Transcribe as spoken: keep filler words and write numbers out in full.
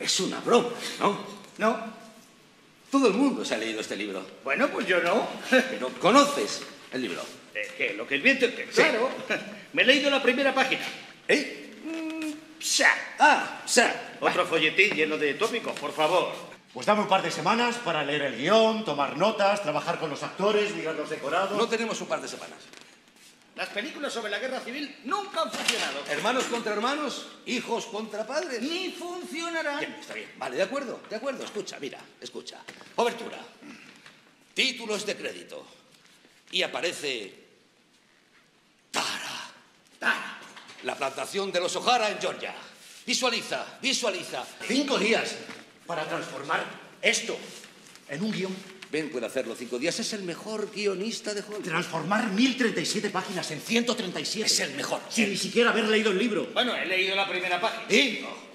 Es una broma, ¿no? No. Todo el mundo se ha leído este libro. Bueno, pues yo no. Pero conoces el libro. Eh, ¿Qué? Lo que es viento, que claro. Me he leído la primera página. ¿Eh? Mm, ¡Sa! Ah, sí. Otro folletín lleno de tópicos, por favor. Pues dame un par de semanas para leer el guión, tomar notas, trabajar con los actores, mirar los decorados... No tenemos un par de semanas. Las películas sobre la guerra civil nunca han funcionado. Hermanos contra hermanos, hijos contra padres. Ni funcionarán. Bien, está bien. Vale, de acuerdo, de acuerdo. Escucha, mira, escucha. Obertura. Títulos de crédito. Y aparece... Tara. Tara. La plantación de los O'Hara en Georgia. Visualiza, visualiza. Cinco días para transformar esto en un guión. Ben puede hacerlo cinco días. Es el mejor guionista de Hollywood. Transformar mil treinta y siete páginas en ciento treinta y siete. Es el mejor. Sin ni siquiera haber leído el libro. Bueno, he leído la primera página. ¿Y?